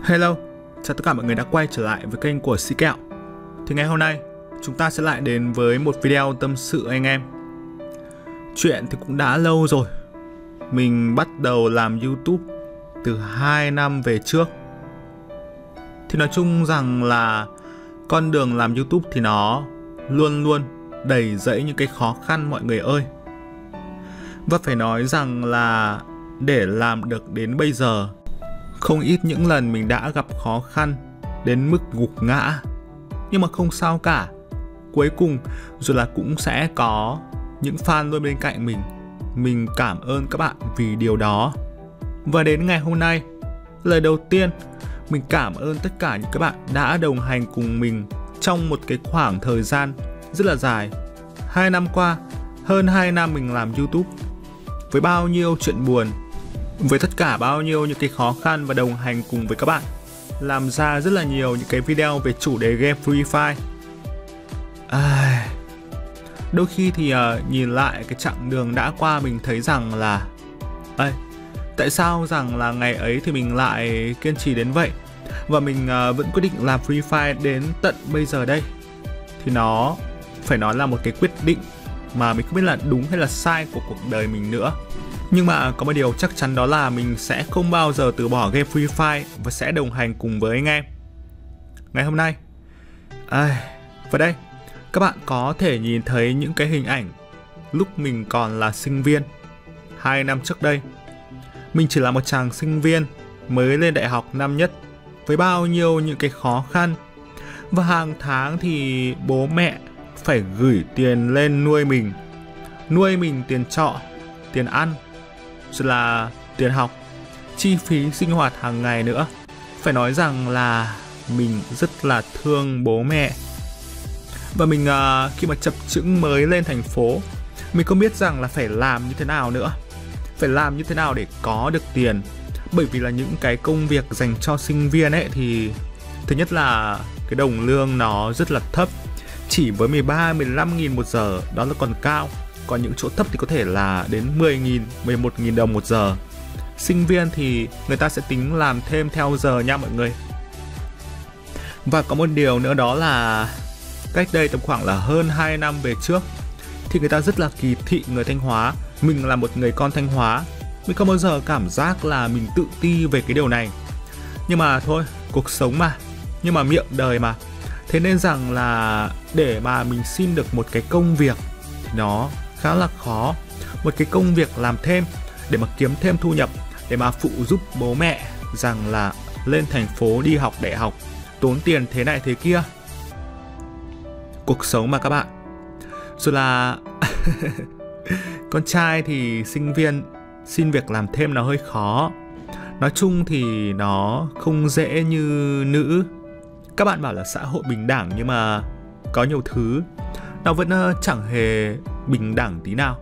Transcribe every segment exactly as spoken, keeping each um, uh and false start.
Hello, chào tất cả mọi người đã quay trở lại với kênh của Si Kẹo. Thì ngày hôm nay chúng ta sẽ lại đến với một video tâm sự anh em. Chuyện thì cũng đã lâu rồi. Mình bắt đầu làm YouTube từ hai năm về trước. Thì nói chung rằng là con đường làm YouTube thì nó luôn luôn đầy dẫy những cái khó khăn mọi người ơi. Và phải nói rằng là để làm được đến bây giờ, không ít những lần mình đã gặp khó khăn đến mức gục ngã. Nhưng mà không sao cả. Cuối cùng rồi là cũng sẽ có những fan luôn bên cạnh mình. Mình cảm ơn các bạn vì điều đó. Và đến ngày hôm nay, lời đầu tiên mình cảm ơn tất cả những các bạn đã đồng hành cùng mình trong một cái khoảng thời gian rất là dài. Hai năm qua, hơn hai năm mình làm YouTube, với bao nhiêu chuyện buồn, với tất cả bao nhiêu những cái khó khăn, và đồng hành cùng với các bạn làm ra rất là nhiều những cái video về chủ đề game Free Fire. À, đôi khi thì uh, nhìn lại cái chặng đường đã qua, mình thấy rằng là ê, tại sao rằng là ngày ấy thì mình lại kiên trì đến vậy, và mình uh, vẫn quyết định làm Free Fire đến tận bây giờ đây. Thì nó phải nói là một cái quyết định mà mình không biết là đúng hay là sai của cuộc đời mình nữa. Nhưng mà có một điều chắc chắn, đó là mình sẽ không bao giờ từ bỏ game Free Fire và sẽ đồng hành cùng với anh em. Ngày hôm nay à, và đây các bạn có thể nhìn thấy những cái hình ảnh lúc mình còn là sinh viên. Hai năm trước đây, mình chỉ là một chàng sinh viên mới lên đại học năm nhất, với bao nhiêu những cái khó khăn. Và hàng tháng thì bố mẹ phải gửi tiền lên nuôi mình. Nuôi mình tiền trọ, tiền ăn, rồi là tiền học, chi phí sinh hoạt hàng ngày nữa. Phải nói rằng là mình rất là thương bố mẹ. Và mình uh, khi mà chập chững mới lên thành phố, mình không biết rằng là phải làm như thế nào nữa. Phải làm như thế nào để có được tiền. Bởi vì là những cái công việc dành cho sinh viên ấy thì thứ nhất là cái đồng lương nó rất là thấp. Chỉ với mười ba, mười lăm nghìn một giờ, đó là còn cao. Còn những chỗ thấp thì có thể là đến mười nghìn, mười một nghìn đồng một giờ. Sinh viên thì người ta sẽ tính làm thêm theo giờ nha mọi người. Và có một điều nữa, đó là cách đây tầm khoảng là hơn hai năm về trước thì người ta rất là kỳ thị người Thanh Hóa. Mình là một người con Thanh Hóa, mình không bao giờ cảm giác là mình tự ti về cái điều này. Nhưng mà thôi, cuộc sống mà, nhưng mà miệng đời mà. Thế nên rằng là để mà mình xin được một cái công việc thì nó khá là khó. Một cái công việc làm thêm để mà kiếm thêm thu nhập, để mà phụ giúp bố mẹ rằng là lên thành phố đi học đại học, tốn tiền thế này thế kia. Cuộc sống mà các bạn. Rồi là con trai thì sinh viên xin việc làm thêm nó hơi khó. Nói chung thì nó không dễ như nữ. Các bạn bảo là xã hội bình đẳng, nhưng mà có nhiều thứ nó vẫn chẳng hề bình đẳng tí nào.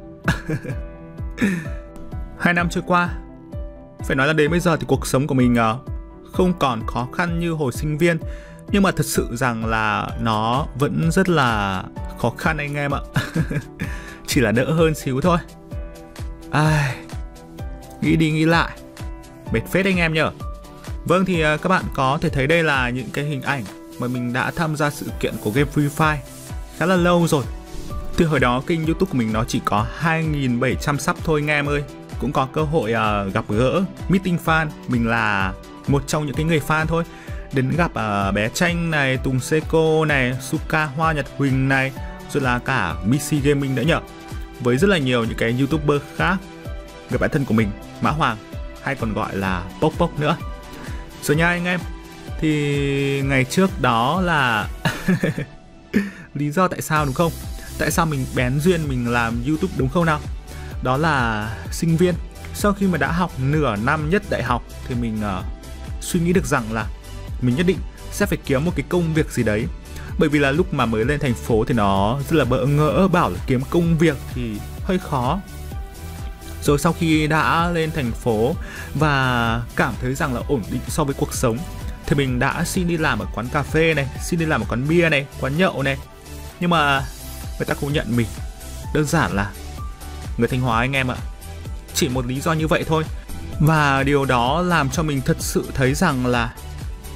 Hai năm trôi qua, phải nói là đến bây giờ thì cuộc sống của mình không còn khó khăn như hồi sinh viên. Nhưng mà thật sự rằng là nó vẫn rất là khó khăn anh em ạ. Chỉ là đỡ hơn xíu thôi. Ai, nghĩ đi nghĩ lại, mệt phết anh em nhở. Vâng, thì các bạn có thể thấy đây là những cái hình ảnh mà mình đã tham gia sự kiện của game Free Fire khá là lâu rồi. Từ hồi đó kênh YouTube của mình nó chỉ có hai nghìn bảy trăm sub thôi anh em ơi. Cũng có cơ hội uh, gặp gỡ, meeting fan. Mình là một trong những cái người fan thôi. Đến gặp uh, bé Tranh này, Tùng Seiko này, Suka Hoa Nhật Huỳnh này, rồi là cả Missy Gaming nữa nhở. Với rất là nhiều những cái YouTuber khác. Người bạn thân của mình, Mã Hoàng, hay còn gọi là Pốc Pốc nữa. Rồi nha anh em. Thì ngày trước đó là lý do tại sao đúng không? Tại sao mình bén duyên mình làm YouTube đúng không nào? Đó là sinh viên. Sau khi mà đã học nửa năm nhất đại học thì mình uh, suy nghĩ được rằng là mình nhất định sẽ phải kiếm một cái công việc gì đấy. Bởi vì là lúc mà mới lên thành phố thì nó rất là bỡ ngỡ, bảo là kiếm công việc thì hơi khó. Rồi sau khi đã lên thành phố và cảm thấy rằng là ổn định so với cuộc sống thì mình đã xin đi làm ở quán cà phê này, xin đi làm ở quán bia này, quán nhậu này. Nhưng mà người ta không nhận mình. Đơn giản là người Thanh Hóa anh em ạ. Chỉ một lý do như vậy thôi. Và điều đó làm cho mình thật sự thấy rằng là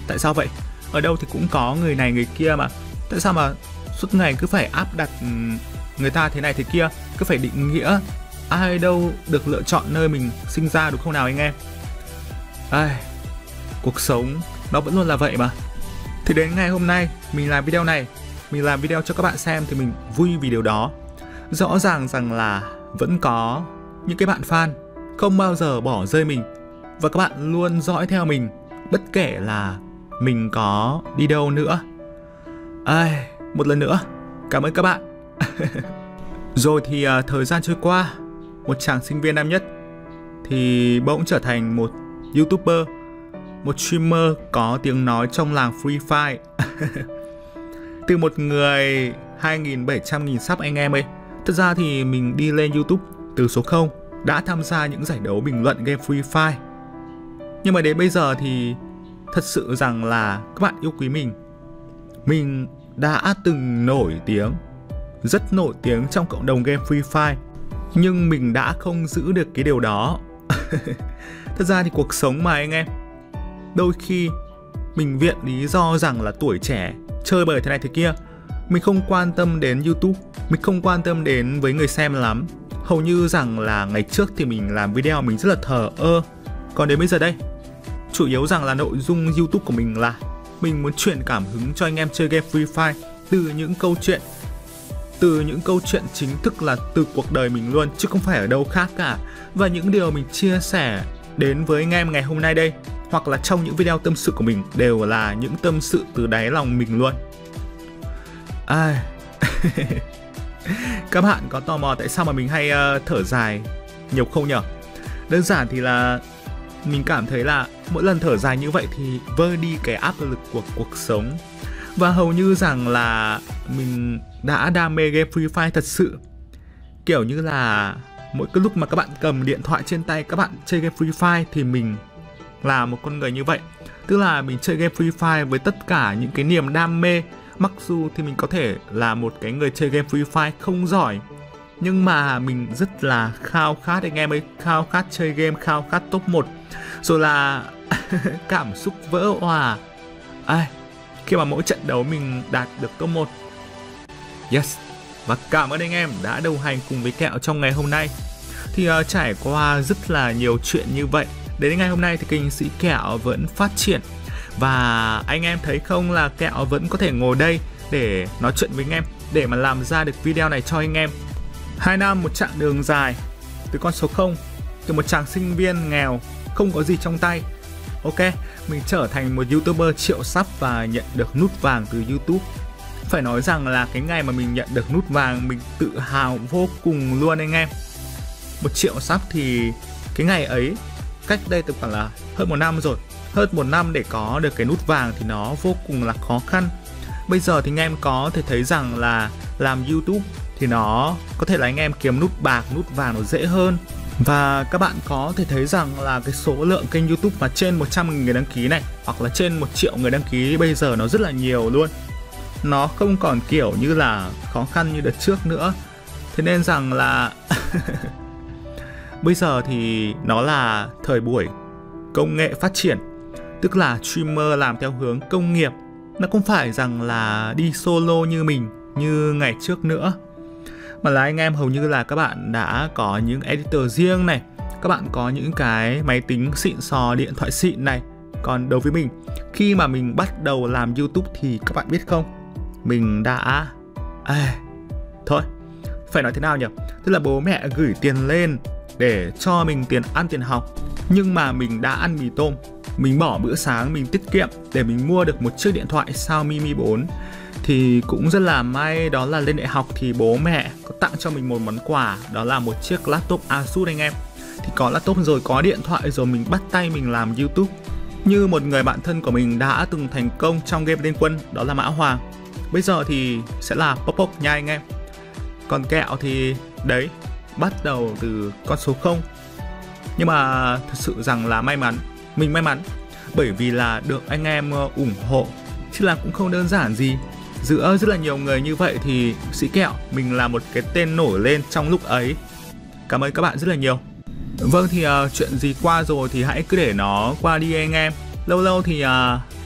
Tại sao vậy? Ở đâu thì cũng có người này người kia mà. Tại sao mà suốt ngày cứ phải áp đặt người ta thế này thế kia, cứ phải định nghĩa ai đâu được lựa chọn nơi mình sinh ra, đúng không nào anh em? Ai, cuộc sống nó vẫn luôn là vậy mà. Thì đến ngày hôm nay mình làm video này, mình làm video cho các bạn xem thì mình vui vì điều đó. Rõ ràng rằng là vẫn có những cái bạn fan không bao giờ bỏ rơi mình, và các bạn luôn dõi theo mình bất kể là mình có đi đâu nữa. Ai, một lần nữa cảm ơn các bạn. Rồi thì uh, thời gian trôi qua, một chàng sinh viên năm nhất thì bỗng trở thành một YouTuber, một streamer có tiếng nói trong làng Free Fire. Từ một người hai nghìn bảy trăm nghìn sub anh em ơi. Thật ra thì mình đi lên YouTube từ số không, đã tham gia những giải đấu bình luận game Free Fire. Nhưng mà đến bây giờ thì thật sự rằng là các bạn yêu quý mình. Mình đã từng nổi tiếng, rất nổi tiếng trong cộng đồng game Free Fire, nhưng mình đã không giữ được cái điều đó. Thật ra thì cuộc sống mà anh em, đôi khi mình viện lý do rằng là tuổi trẻ, chơi bời thế này thế kia. Mình không quan tâm đến YouTube, mình không quan tâm đến với người xem lắm. Hầu như rằng là ngày trước thì mình làm video mình rất là thờ ơ. Còn đến bây giờ đây, chủ yếu rằng là nội dung YouTube của mình là mình muốn truyền cảm hứng cho anh em chơi game Free Fire từ những câu chuyện, từ những câu chuyện chính thức là từ cuộc đời mình luôn, chứ không phải ở đâu khác cả. Và những điều mình chia sẻ đến với anh em ngày hôm nay đây, hoặc là trong những video tâm sự của mình, đều là những tâm sự từ đáy lòng mình luôn. Ai... Các bạn có tò mò tại sao mà mình hay uh, thở dài nhiều không nhở? Đơn giản thì là mình cảm thấy là mỗi lần thở dài như vậy thì vơi đi cái áp lực của cuộc sống. Và hầu như rằng là mình đã đam mê game Free Fire thật sự. Kiểu như là mỗi cái lúc mà các bạn cầm điện thoại trên tay, các bạn chơi game Free Fire thì mình là một con người như vậy. Tức là mình chơi game Free Fire với tất cả những cái niềm đam mê. Mặc dù thì mình có thể là một cái người chơi game Free Fire không giỏi, nhưng mà mình rất là khao khát anh em ấy, khao khát chơi game, khao khát top một. Rồi là cảm xúc vỡ òa à, khi mà mỗi trận đấu mình đạt được top một. Yes, và cảm ơn anh em đã đồng hành cùng với Kẹo trong ngày hôm nay. Thì uh, trải qua rất là nhiều chuyện như vậy, đến ngày hôm nay thì kênh Sĩ Kẹo vẫn phát triển. Và anh em thấy không là Kẹo vẫn có thể ngồi đây để nói chuyện với anh em, để mà làm ra được video này cho anh em. Hai năm một chặng đường dài, từ con số không, từ một chàng sinh viên nghèo, không có gì trong tay. Ok, mình trở thành một YouTuber triệu sub và nhận được nút vàng từ YouTube. Phải nói rằng là cái ngày mà mình nhận được nút vàng, mình tự hào vô cùng luôn anh em. Một triệu sub thì cái ngày ấy, cách đây từ khoảng là hơn một năm rồi. Hơn một năm để có được cái nút vàng thì nó vô cùng là khó khăn. Bây giờ thì anh em có thể thấy rằng là làm YouTube thì nó có thể là anh em kiếm nút bạc, nút vàng nó dễ hơn. Và các bạn có thể thấy rằng là cái số lượng kênh YouTube mà trên một trăm nghìn người đăng ký này, hoặc là trên một triệu người đăng ký bây giờ nó rất là nhiều luôn. Nó không còn kiểu như là khó khăn như đợt trước nữa. Thế nên rằng là bây giờ thì nó là thời buổi công nghệ phát triển. Tức là streamer làm theo hướng công nghiệp. Nó không phải rằng là đi solo như mình, như ngày trước nữa. Mà là anh em hầu như là các bạn đã có những editor riêng này, các bạn có những cái máy tính xịn sò, điện thoại xịn này. Còn đối với mình, khi mà mình bắt đầu làm YouTube thì các bạn biết không, mình đã... À, thôi, phải nói thế nào nhỉ? Tức là bố mẹ gửi tiền lên để cho mình tiền ăn tiền học, nhưng mà mình đã ăn mì tôm. Mình bỏ bữa sáng, mình tiết kiệm để mình mua được một chiếc điện thoại Xiaomi Mi bốn. Thì cũng rất là may, đó là lên đại học thì bố mẹ có tặng cho mình một món quà, đó là một chiếc laptop Asus anh em. Thì có laptop rồi, có điện thoại rồi, mình bắt tay mình làm YouTube. Như một người bạn thân của mình đã từng thành công trong game Liên Quân, đó là Mã Hoàng. Bây giờ thì sẽ là Pop Pop nha anh em. Còn Kẹo thì đấy, bắt đầu từ con số không. Nhưng mà thật sự rằng là may mắn, mình may mắn bởi vì là được anh em ủng hộ, chứ là cũng không đơn giản gì. Giữa rất là nhiều người như vậy thì Sĩ Kẹo mình là một cái tên nổi lên trong lúc ấy. Cảm ơn các bạn rất là nhiều. Vâng thì uh, chuyện gì qua rồi thì hãy cứ để nó qua đi anh em. Lâu lâu thì uh,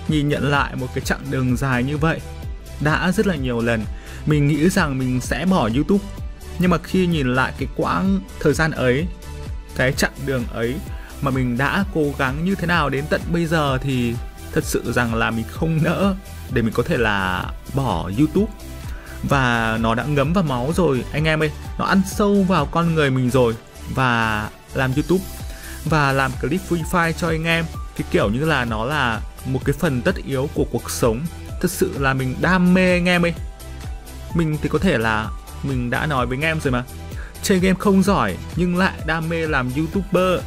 nhìn nhận lại một cái chặng đường dài như vậy. Đã rất là nhiều lần mình nghĩ rằng mình sẽ bỏ YouTube, nhưng mà khi nhìn lại cái quãng thời gian ấy, cái chặng đường ấy mà mình đã cố gắng như thế nào đến tận bây giờ, thì thật sự rằng là mình không nỡ để mình có thể là bỏ YouTube. Và nó đã ngấm vào máu rồi anh em ơi, nó ăn sâu vào con người mình rồi. Và làm YouTube và làm clip Free Fire cho anh em, cái kiểu như là nó là một cái phần tất yếu của cuộc sống. Thật sự là mình đam mê anh em ơi. Mình thì có thể là mình đã nói với anh em rồi mà, chơi game không giỏi nhưng lại đam mê làm YouTuber.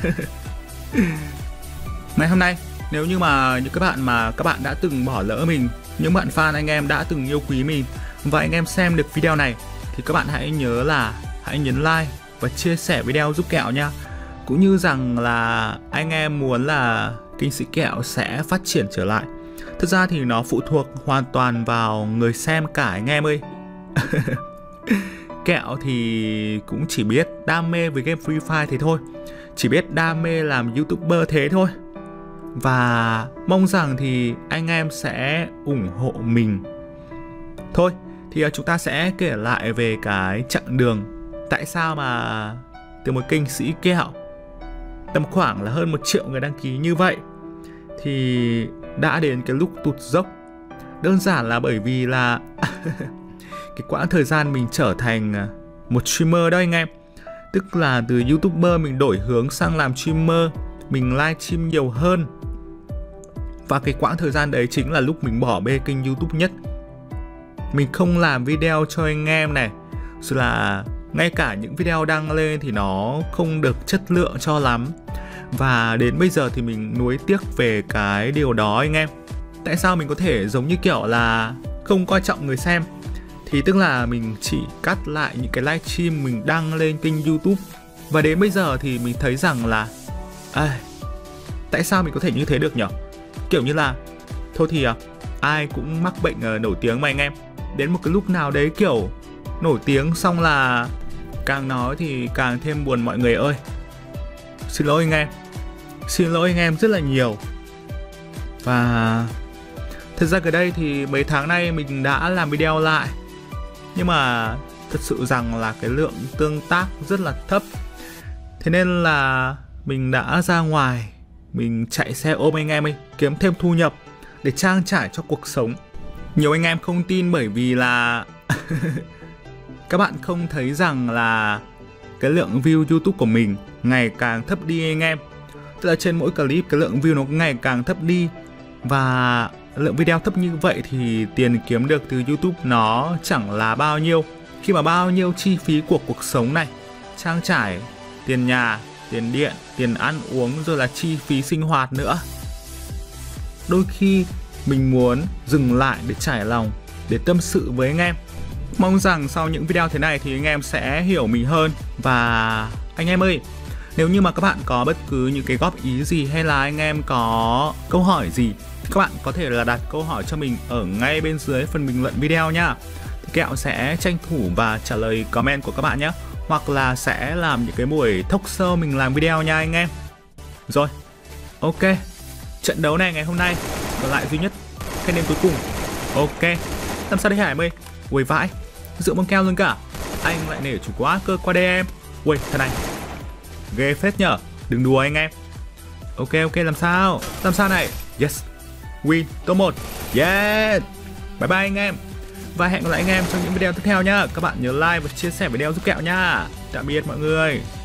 Ngày hôm nay, nếu như mà những các bạn mà các bạn đã từng bỏ lỡ mình, những bạn fan anh em đã từng yêu quý mình và anh em xem được video này, thì các bạn hãy nhớ là hãy nhấn like và chia sẻ video giúp Kẹo nha. Cũng như rằng là anh em muốn là kênh Sĩ Kẹo sẽ phát triển trở lại. Thực ra thì nó phụ thuộc hoàn toàn vào người xem cả anh em ơi. Kẹo thì cũng chỉ biết đam mê với game Free Fire thế thôi, chỉ biết đam mê làm YouTuber thế thôi. Và mong rằng thì anh em sẽ ủng hộ mình. Thôi thì chúng ta sẽ kể lại về cái chặng đường. Tại sao mà từ một kênh Sĩ Kẹo tầm khoảng là hơn một triệu người đăng ký như vậy thì đã đến cái lúc tụt dốc. Đơn giản là bởi vì là cái quãng thời gian mình trở thành một streamer đó anh em. Tức là từ YouTuber mình đổi hướng sang làm streamer, mình livestream nhiều hơn. Và cái quãng thời gian đấy chính là lúc mình bỏ bê kênh YouTube nhất. Mình không làm video cho anh em này, rồi là ngay cả những video đăng lên thì nó không được chất lượng cho lắm. Và đến bây giờ thì mình nuối tiếc về cái điều đó anh em. Tại sao mình có thể giống như kiểu là không coi trọng người xem? Thì tức là mình chỉ cắt lại những cái livestream mình đăng lên kênh YouTube. Và đến bây giờ thì mình thấy rằng là à, tại sao mình có thể như thế được nhỉ? Kiểu như là thôi thì à, ai cũng mắc bệnh uh, nổi tiếng mà anh em. Đến một cái lúc nào đấy kiểu nổi tiếng xong là càng nói thì càng thêm buồn mọi người ơi. Xin lỗi anh em. Xin lỗi anh em rất là nhiều. Và thật ra cái đây thì mấy tháng nay mình đã làm video lại, nhưng mà thật sự rằng là cái lượng tương tác rất là thấp. Thế nên là mình đã ra ngoài, mình chạy xe ôm anh em ấy, kiếm thêm thu nhập để trang trải cho cuộc sống. Nhiều anh em không tin bởi vì là các bạn không thấy rằng là cái lượng view YouTube của mình ngày càng thấp đi anh em. Tức là trên mỗi clip cái lượng view nó ngày càng thấp đi. Và lượng video thấp như vậy thì tiền kiếm được từ YouTube nó chẳng là bao nhiêu. Khi mà bao nhiêu chi phí của cuộc sống này, trang trải, tiền nhà, tiền điện, tiền ăn uống, rồi là chi phí sinh hoạt nữa. Đôi khi mình muốn dừng lại để trải lòng, để tâm sự với anh em. Mong rằng sau những video thế này thì anh em sẽ hiểu mình hơn. Và anh em ơi, nếu như mà các bạn có bất cứ những cái góp ý gì hay là anh em có câu hỏi gì, các bạn có thể là đặt câu hỏi cho mình ở ngay bên dưới phần bình luận video nhá. Thì Kẹo sẽ tranh thủ và trả lời comment của các bạn nhé. Hoặc là sẽ làm những cái buổi talk show mình làm video nha anh em. Rồi, ok. Trận đấu này ngày hôm nay còn lại duy nhất cái đêm cuối cùng. Ok. Làm sao đây Hải ơi? Ui vãi, dựa bông keo luôn cả. Anh lại nể chủ quá cơ qua đây em. Ui thằng này ghê phết nhở. Đừng đùa anh em. Ok ok, làm sao? Làm sao này? Yes. Win top một. Yeah. Bye bye anh em. Và hẹn gặp lại anh em trong những video tiếp theo nhá. Các bạn nhớ like và chia sẻ video giúp Kẹo nha. Tạm biệt mọi người.